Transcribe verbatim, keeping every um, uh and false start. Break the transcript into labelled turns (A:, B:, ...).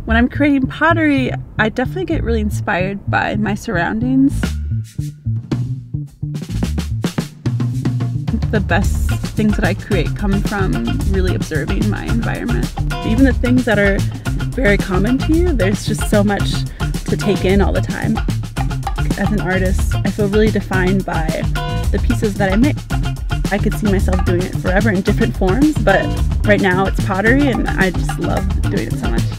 A: When I'm creating pottery, I definitely get really inspired by my surroundings. The best things that I create come from really observing my environment. Even the things that are very common to you, there's just so much to take in all the time. As an artist, I feel really defined by the pieces that I make. I could see myself doing it forever in different forms, but right now it's pottery and I just love doing it so much.